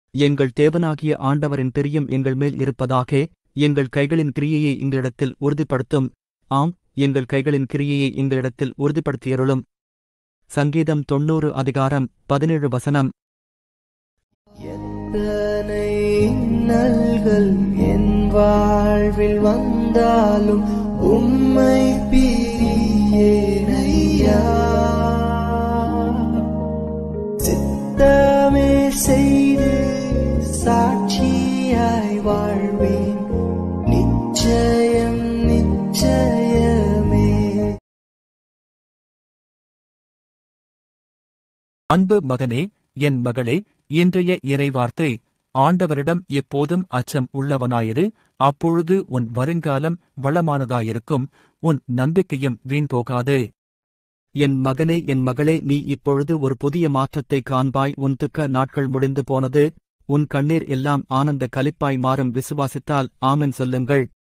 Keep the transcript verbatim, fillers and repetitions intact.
எங்கள் தேவனாகிய ஆண்டவரின் பிரியம் எங்கள் மேல் இருப்பதாக. எங்கள் கைகளின் கிரியையை எங்களிடத்தில் உறுதிப்படுத்தும். ஆம், எங்கள் கைகளின் கிரியையை எங்களிடத்தில் உறுதிப்படுத்தியருளும். சங்கீதம் தொன்னூறு அதிகாரம் பதினேழு வசனம். எத்தனை இன்னல்கள் என் வாழ்வில் வந்தாலும் உம்மை பிரியேனையா. சித்தமே செய்து சாட்சியாய் வாழ்வேன், நிச்சயம் நிச்சயமே. அன்பு மகனே, என் மகளே, இன்றைய இறைவார்த்தை: ஆண்டவரிடம் எப்போதும் அச்சம் உள்ளவனாயிரு, அப்பொழுது உன் வருங்காலம் வளமானதாயிருக்கும், உன் நம்பிக்கையும் வீண் போகாது. என் மகனே, என் மகளே, நீ இப்பொழுது ஒரு புதிய மாற்றத்தை காண்பாய். உன் துக்க நாட்கள் முடிந்து போனது. உன் கண்ணீர் எல்லாம் ஆனந்த களிப்பாய் மாறும். விசுவாசித்தால் ஆமென் சொல்லுங்கள்.